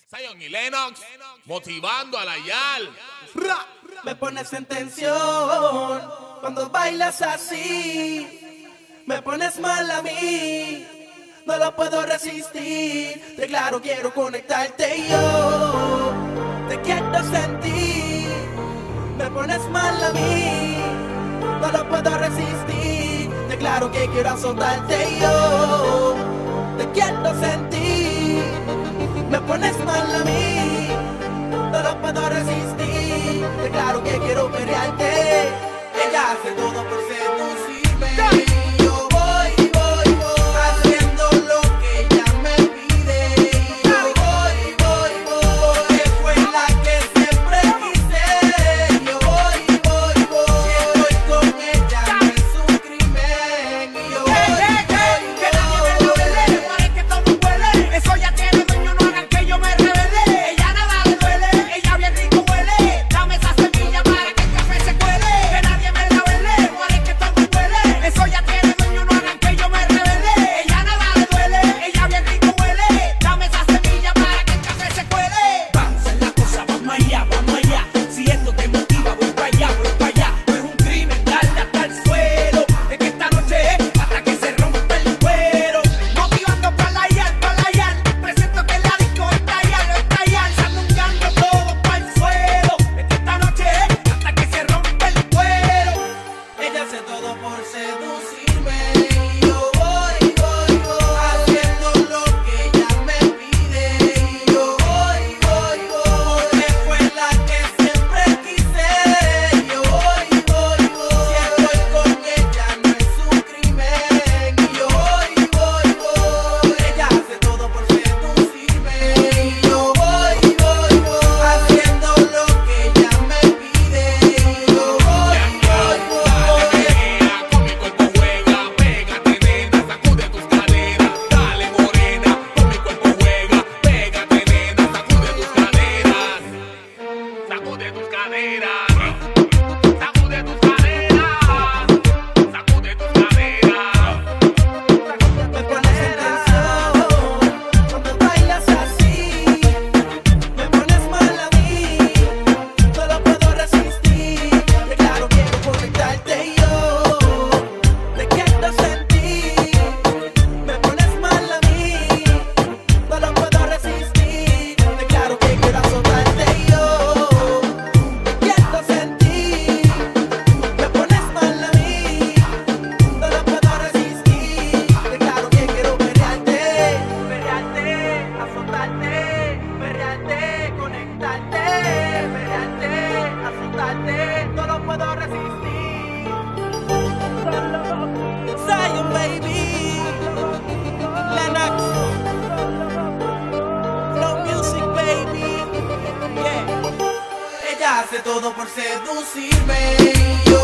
Zion y Lennox motivando a la Yal. Me pones en tensión cuando bailas así. Me pones mal a mí, no lo puedo resistir. Te claro, quiero conectarte y yo te quiero sentir. Me pones mal a mí, no lo puedo resistir. Te claro que quiero azotarte y yo te quiero sentir. Me pones mal a mí, no lo puedo resistir. Te claro que quiero pelearte. Ella hace todo por seducirme. Yo voy, haciendo lo que ella me pide. Yo voy, porque fue la que siempre quise. Yo voy, si estoy con ella no es un crimen. Y yo voy, que nadie me la vele, parece que todo huele. Eso ya tiene dueño, no hagan que yo me revele. Ella nada le duele, ella bien rico huele. Dame esa semilla para que el café se cuele. Que nadie me la vele, parece que todo huele. Eso ya tiene dueño, no hagan que yo me revele. Ella nada le duele, ella bien rico huele. Dame esa semilla para que el café se cuele. Vamos a hacer la cosa, vamos allá, vamos allá. Si esto te motiva, voy para allá, voy para allá. No es un crimen darle hasta el suelo. Es que esta noche es hasta que se rompa el cuero. Motivando para la Yal, presento que la disco está Yal, sandungando todo para el suelo. Es que esta noche es hasta que se rompa el cuero. ella hace todo por seducirme. Yo voy, haciendo lo que ella me pide. Yo voy, porque fue la que siempre quise. Yo voy, si estoy con ella no es un crimen. Y yo voy, ella hace todo por seducirme. Yo voy, haciendo lo que ella me pide. Yo voy, Con mi cuerpo juega, pégate nena, sacude tus caderas. Dale morena, con mi cuerpo juega, pégate nena, sacude tus caderas. Sacude tus caderas. Sacude tus caderas. Sacude tus caderas. me pones en tensión cuando bailas así. Me pones mal a mí, no lo puedo resistir. Te claro, quiero conectarte y yo te quiero sentir. Me pones mal a mí, no lo puedo resistir. Te claro que quiero azotarte y yo te quiero sentir. Me pones mal a mí, no lo puedo resistir. Te claro que quiero pelearte, azotarte, conectarte, azotarte, no lo puedo resistir. Zion baby, Lennox, Flow Music baby, yeah. Ella hace todo por seducirme. Yo